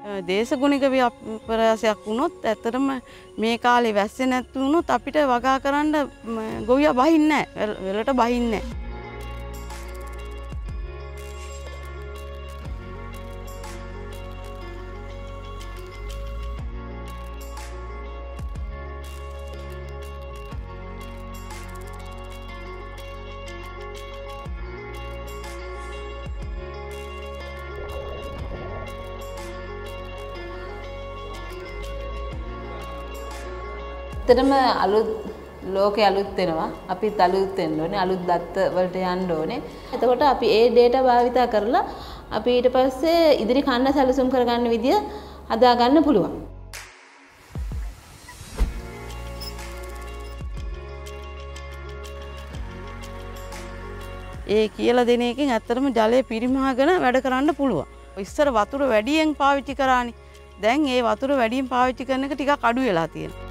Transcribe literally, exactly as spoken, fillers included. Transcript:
දේශගුණික ව්‍යාපරාසයක් වුණොත් ඇත්තටම මේ කාලේ වැස්සේ නැති වුණොත් අපිට වගා කරන්න ගොවියා බහින්නේ නැහැ. වෙලට බහින්නේ නැහැ. ඇත්තටම අලුත් ලෝකේ අලුත් වෙනවා. අපිත් අලුත් වෙන්න ඕනේ. අලුත් දත්ත වලට යන්න ඕනේ. එතකොට අපි ඒ data භාවිත කරලා අපි ඊට පස්සේ ඉදිරි කන්න සැලසුම් කරගන්න විදිය හදා ගන්න පුළුවන්. ඒ කියලා දෙන එකෙන් ඇත්තටම ජලය පිරිමහගෙන වැඩ කරන්න පුළුවන්. ඉස්සර වතුර වැඩියෙන් පාවිච්චි කරානේ. දැන් ඒ වතුර වැඩියෙන් පාවිච්චි කරන එක ටිකක් අඩු වෙලා තියෙනවා.